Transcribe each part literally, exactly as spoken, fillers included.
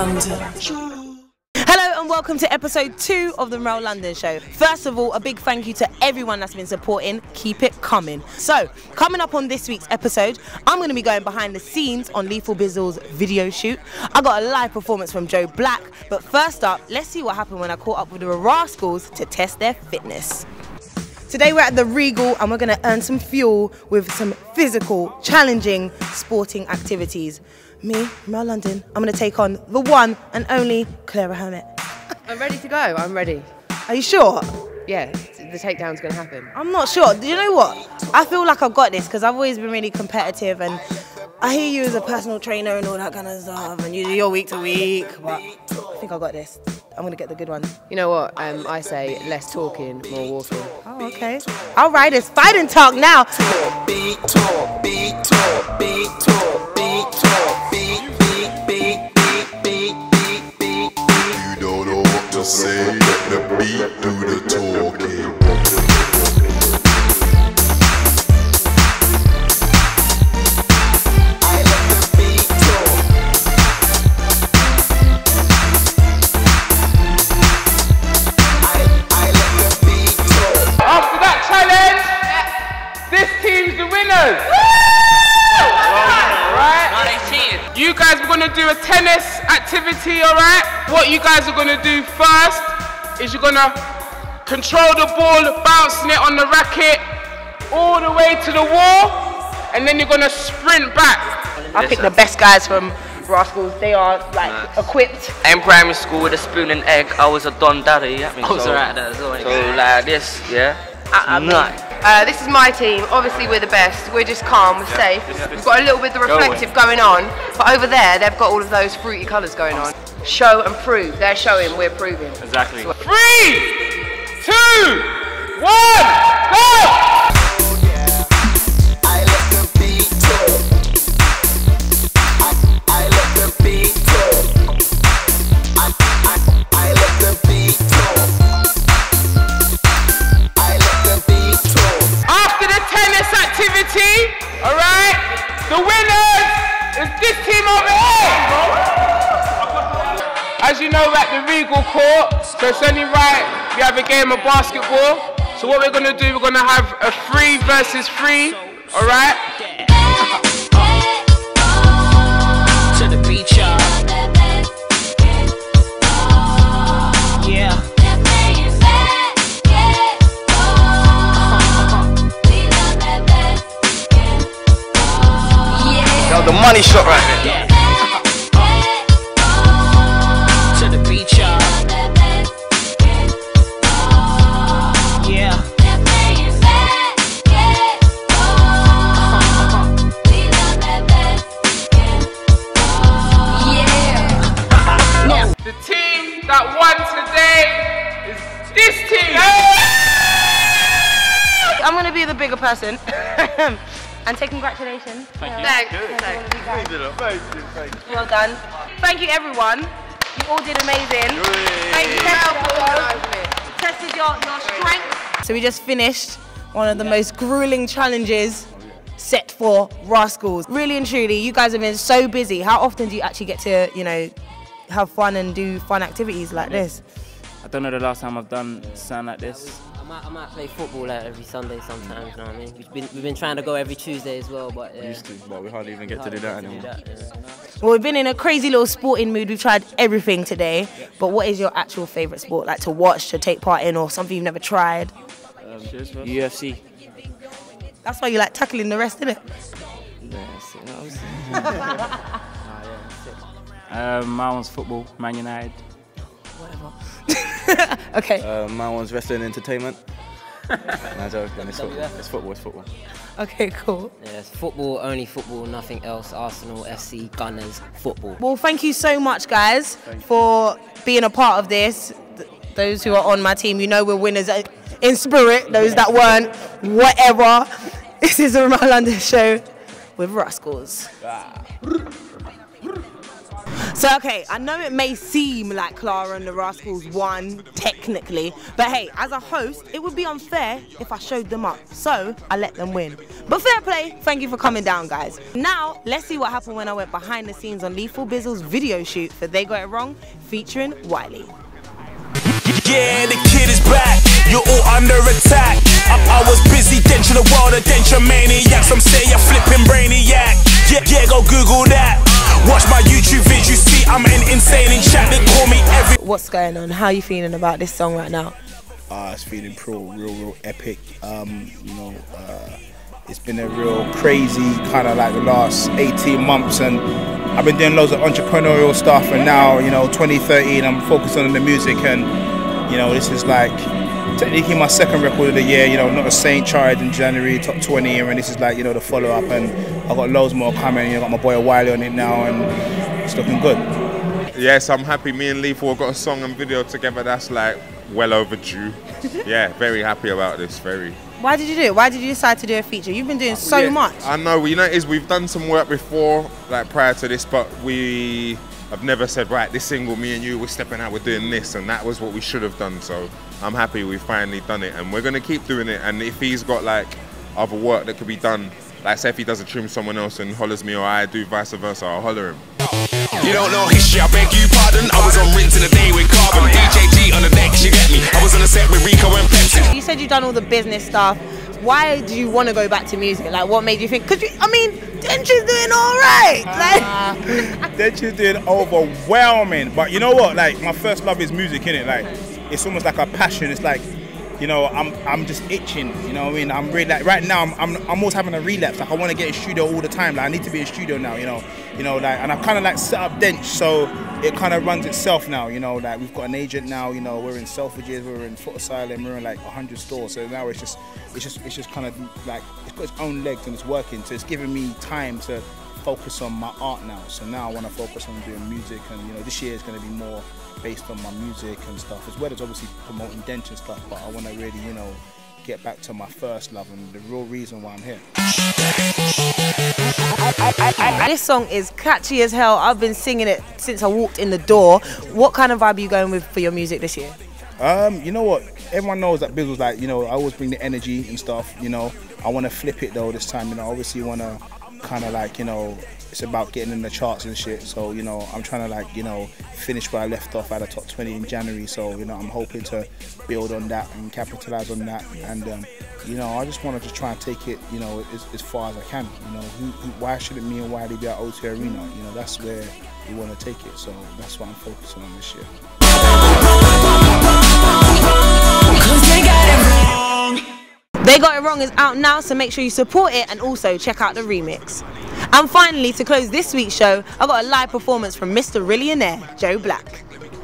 London. Hello and welcome to episode two of the Morale London show. First of all, a big thank you to everyone that's been supporting. Keep it coming. So, coming up on this week's episode, I'm going to be going behind the scenes on Lethal Bizzle's video shoot. I got a live performance from Joe Black, but first up, let's see what happened when I caught up with the Rascals to test their fitness. Today we're at the Regal and we're going to earn some fuel with some physical, challenging sporting activities. Me, Morale London, I'm going to take on the one and only Clara Hermit. I'm ready to go, I'm ready. Are you sure? Yeah, the takedown's going to happen. I'm not sure. Do you know what? I feel like I've got this because I've always been really competitive and I hear you as a personal trainer and all that kind of stuff and you do your week to week, but I think I got this. I'm going to get the good one. You know what? Um, I say less talking, more walking. Oh, okay. All right, it's fight and talk now. Talk, big talk, big talk, big talk, big talk, big, big, big, big, big, big, big. You don't know what to say, let the beat do the talking. You guys are gonna do a tennis activity, alright? What you guys are gonna do first is you're gonna control the ball, bouncing it on the racket all the way to the wall, and then you're gonna sprint back. I picked the best guys from Rascals. They are like nice. Equipped. In primary school with a spoon and egg, I was a Don Daddy. I, mean, I was so, alright there as well. So like this, yeah. I, I mean, nice. Uh, this is my team. Obviously, we're the best. We're just calm. We're safe. We've got a little bit of the reflective going on, but over there, they've got all of those fruity colours going on. Show and prove. They're showing. We're proving. Exactly. So, three, two, one, go! Alright, the winners is this team over here. As you know, we're at the Regal Court, so it's only right we have a game of basketball. So what we're gonna do, we're gonna have a three versus three, alright? To the beach, y'all. Yeah. The money shot right there. Yeah. To the beach, y'all. Yeah. The team that won today is this team. I'm going to be the bigger person. And say congratulations. Thank you. Thanks. Thanks. Thanks. Well done. Thank you, everyone. You all did amazing. Thank you, tested, tested your, your strength. So we just finished one of the most grueling challenges set for Rascals. Really and truly, you guys have been so busy. How often do you actually get to, you know, have fun and do fun activities like this? I don't know the last time I've done something like this. I might, I might play football like every Sunday sometimes, you know what I mean? We've been, we've been trying to go every Tuesday as well, but yeah. We used to, but we hardly even get to do that anymore. Do that, yeah. Well, we've been in a crazy little sporting mood. We've tried everything today, but what is your actual favourite sport, like to watch, to take part in, or something you've never tried? Um, U F C. That's why you like tackling the rest, innit? Yeah, um, my one's football, Man United. Whatever. Okay. Uh, my one's wrestling entertainment. No joke, it's football. It's football, it's football. Okay, cool. Yeah, it's football, only football, nothing else. Arsenal, F C, Gunners, football. Well, thank you so much, guys, for being a part of this. Th those who are on my team, you know we're winners in spirit. Those that weren't, whatever. This is the Morale London show with Rascals. So, okay, I know it may seem like Clara and the Rascals won, technically, but hey, as a host, it would be unfair if I showed them up, so I let them win. But fair play, thank you for coming down, guys. Now, let's see what happened when I went behind the scenes on Lethal Bizzle's video shoot for They Got It Wrong, featuring Wiley. Yeah, the kid is back, you're all under attack. I, I was busy denting the world of denture maniacs. I'm saying you're flipping brainiac. Yeah, yeah, go Google that. Watch my YouTube vids, you see I'm an insane in chat. They call me every... What's going on? How are you feeling about this song right now? Uh, it's feeling pro, real, real epic. Um, you know, uh, it's been a real crazy kind of like the last eighteen months, and I've been doing loads of entrepreneurial stuff, and now, you know, twenty thirteen, I'm focused on the music, and, you know, this is like technically my second record of the year. You know, Not a Saint charted in January, top twenty, and this is like, you know, the follow-up, and I've got loads more coming. You know, I got my boy Wiley on it now, and it's looking good. Yes, I'm happy. Me and Lethal have got a song and video together that's like well overdue. Yeah, very happy about this, very. Why did you do it? Why did you decide to do a feature? You've been doing so yeah, much. I know, you know, it is, we've done some work before, like prior to this, but we have never said, right, this single, me and you, we're stepping out, we're doing this, and that was what we should have done. So I'm happy we've finally done it, and we're gonna keep doing it. And if he's got like other work that could be done, like say if he does a tune with someone else and hollers me, or I do vice versa, I'll holler him. You don't know history, I beg you pardon. I was on Rinse in the day with Carbon. D J G on the decks, you get me. I was on the set with Rico and Pepsi. You said you've done all the business stuff. Why do you want to go back to music? Like, what made you think? Because, I mean, Denture's doing all right. Like, Denture's doing overwhelming. But you know what? Like, my first love is music, innit? Like, it's almost like a passion. It's like, you know, I'm I'm just itching. You know what I mean? I'm really like right now. I'm I'm, I'm almost having a relapse. Like, I want to get in studio all the time. Like, I need to be in studio now. You know, you know, like, and I've kind of like set up Dench, so it kind of runs itself now. You know, like we've got an agent now. You know, we're in Selfridges, we're in Foot Asylum, we're in like a hundred stores. So now it's just, it's just, it's just kind of like it's got its own legs and it's working. So it's giving me time to focus on my art now. So now I want to focus on doing music, and you know, this year is going to be more based on my music and stuff, as well as obviously promoting Dench and stuff, but I want to really, you know, get back to my first love and the real reason why I'm here. This song is catchy as hell. I've been singing it since I walked in the door. What kind of vibe are you going with for your music this year? Um, you know what? Everyone knows that Bizzle's like, you know, I always bring the energy and stuff, you know. I want to flip it though this time, you know. Obviously want to kind of like, you know, it's about getting in the charts and shit. So, you know, I'm trying to like, you know, finish where I left off at the top twenty in January. So, you know, I'm hoping to build on that and capitalize on that. And, um, you know, I just want to just try and take it, you know, as, as far as I can. You know, who, who, why shouldn't me and Wiley be at O two Arena? You know, that's where we want to take it. So that's what I'm focusing on this year. They Got It Wrong is out now, so make sure you support it and also check out the remix. And finally, to close this week's show, I got a live performance from Mister Rillionaire, Joe Black.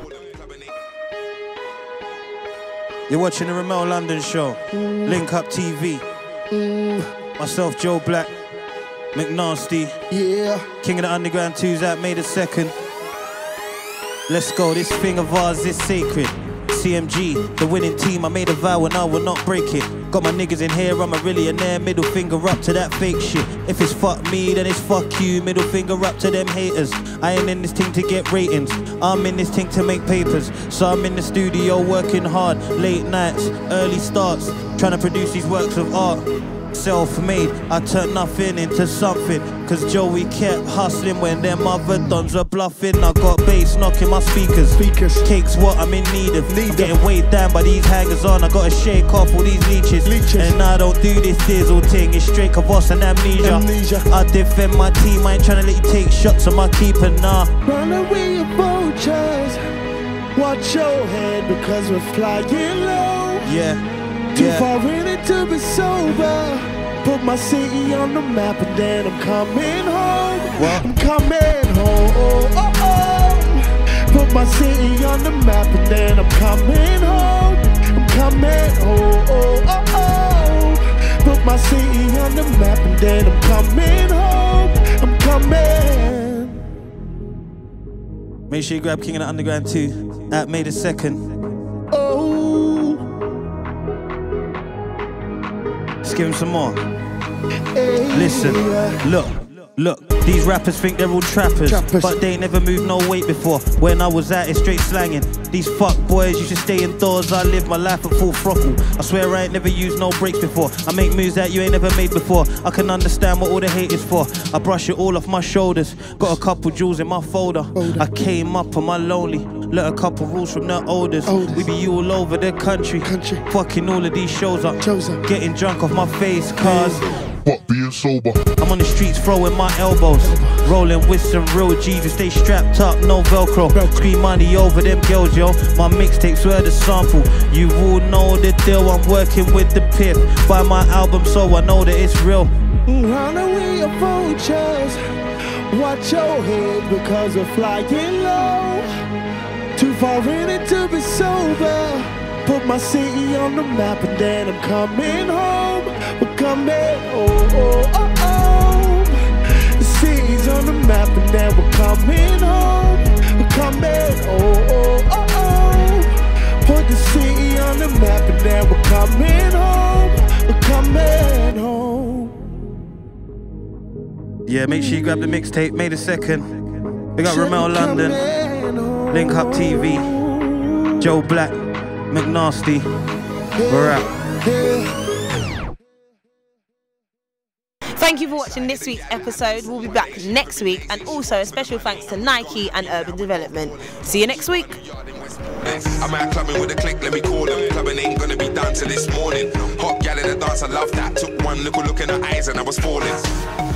You're watching the Remote London show, mm. Link Up T V. Mm. Myself, Joe Black, McNasty, yeah. King of the Underground two's out May the second. Let's go, this thing of ours is sacred. C M G, the winning team, I made a vow and I will not break it. Got my niggas in here, I'm a Rillionaire. Middle finger up to that fake shit. If it's fuck me, then it's fuck you. Middle finger up to them haters. I ain't in this thing to get ratings, I'm in this thing to make papers. So I'm in the studio working hard, late nights, early starts, trying to produce these works of art. Self-made, I turned nothing into something, cause Joey kept hustling when them other dons were bluffing. I got bass knocking my speakers, speakers. Cake's what I'm in need of, need getting of. Weighed down by these hangers on. I gotta shake off all these leeches, leeches. And I don't do this dizzle thing, it's straight Kavos and amnesia. amnesia I defend my team, I ain't trying to let you take shots on my keeper, nah. Run away your vultures, watch your head because we're flying low. Yeah. Too yeah. far in it to be sober. Put my city on the map and then I'm coming home. What? I'm coming home. Oh, oh, oh. Put my city on the map and then I'm coming home. I'm coming home. Oh, oh, oh. Put my city on the map and then I'm coming home. I'm coming. Make sure you grab King of the Underground two at May the second. Oh. Let's give him some more. Listen, look, look. These rappers think they're all trappers, trappers, but they never moved no weight before. When I was at it, straight slanging. These fuck boys used to stay indoors. I live my life at full throttle. I swear I ain't never used no brakes before. I make moves that you ain't never made before. I can understand what all the hate is for. I brush it all off my shoulders. Got a couple jewels in my folder. I came up on my lonely. Learned a couple rules from the elders. We be all over the country. country. Fucking all of these shows up. up. Getting drunk off my face, cars. But being sober. I'm on the streets throwing my elbows. Rolling with some real G's who stay strapped up, no Velcro. Scream money over them girls, yo. My mixtapes were the sample. You all know the deal. I'm working with the pip. Buy my album so I know that it's real. Run away your vultures. Watch your head because we're flying low. Too far in it to be sober. Put my city on the map and then I'm coming home. We're coming, oh, oh, oh, oh. The city's on the map and then we're coming home. We're coming, oh, oh, oh, oh. Put the city on the map and then we're coming home. We're coming home. Yeah, make sure you grab the mixtape, May the second. We got Ramel London, Link Up T V, Joe Black, McNasty. We're out. Thank you for watching this week's episode. We'll be back next week, and also a special thanks to Nike and Urban Development. See you next week. I'm out clubbing with a click, let me call them. Clubbing ain't gonna be done till this morning. Hot gal in the dance, I love that. Took one look, look in her eyes and I was falling.